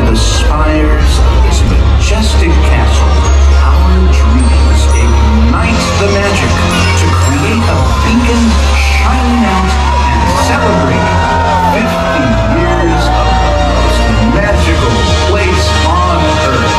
the spires of this majestic castle, our dreams ignite the magic to create a beacon shining out and celebrating 50 years of the most magical place on earth.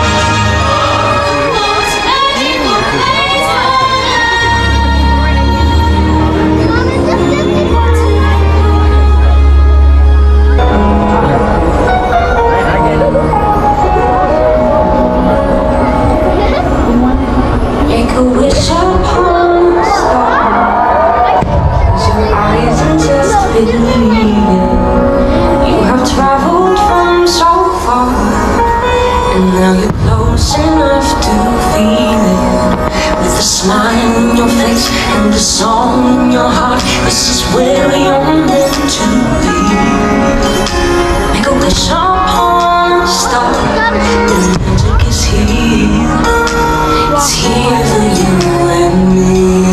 Make a wish upon a star. Close your eyes and just believe it. You have traveled from so far, and now you're close enough to feel it. With a smile on your face and a song in your heart, this is where you're meant to be. Make a wish upon a star. The magic is here. It's here for you and me.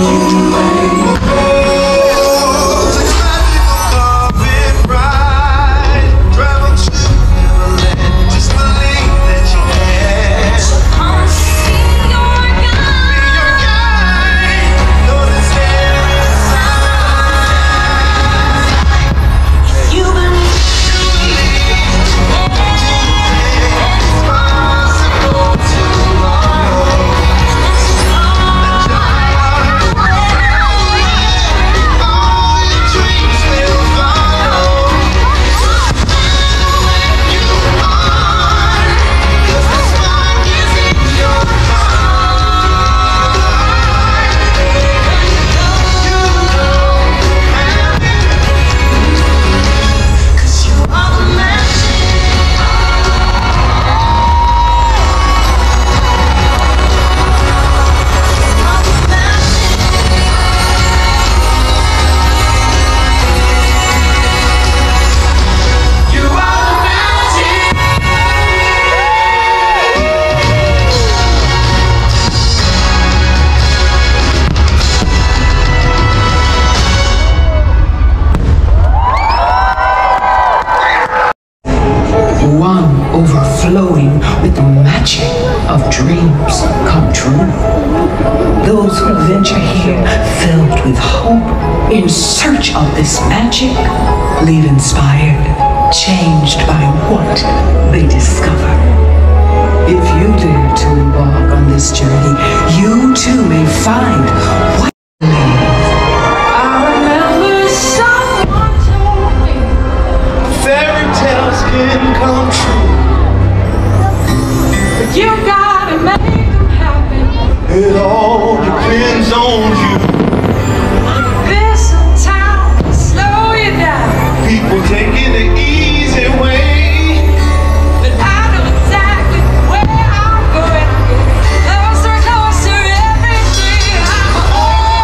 Overflowing with the magic of dreams come true. Those who venture here filled with hope, in search of this magic, leave inspired, changed by what they discover. If you dare to embark on this journey, you too may find what you need. I remember someone told me fairy tales can come true. you gotta make them happen. It all depends on you. There's some time to slow you down. People taking the easy way, But I know exactly where I'm going. Closer, closer every day. I'm on.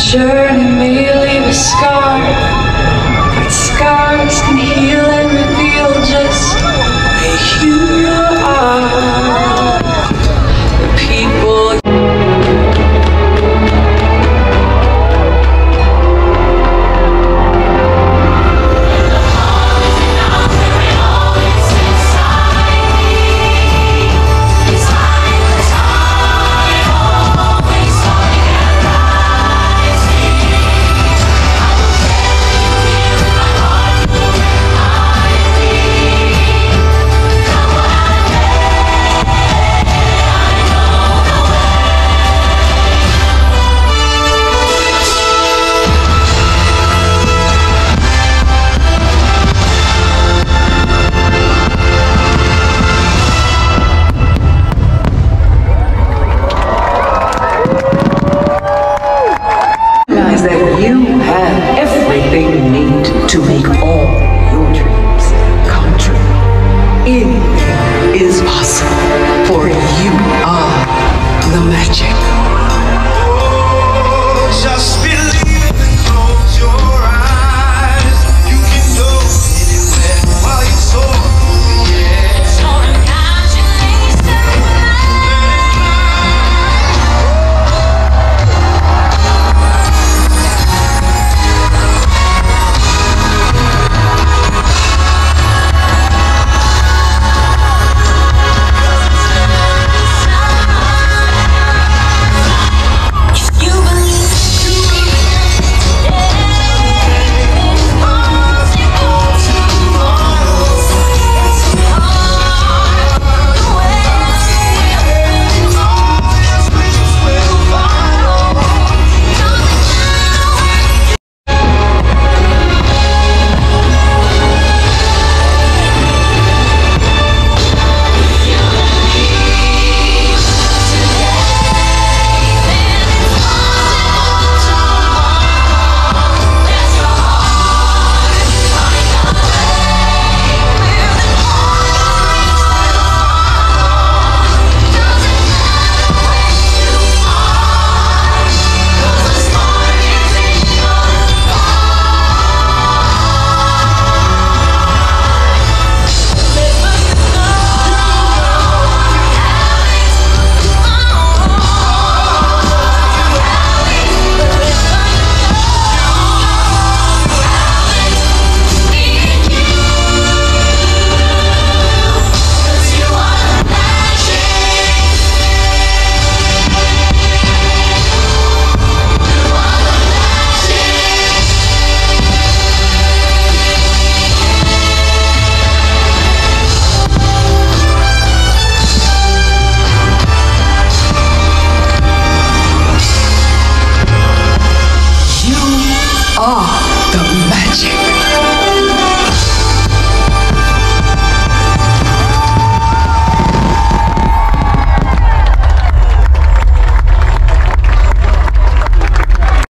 journey may leave a scar, but scars can heal and reveal just who you are. The people that you have everything you need to make all your dreams come true. Anything is possible, for you are the magic. Just believe it and close your eyes. You can go anywhere while you're so yeah. So are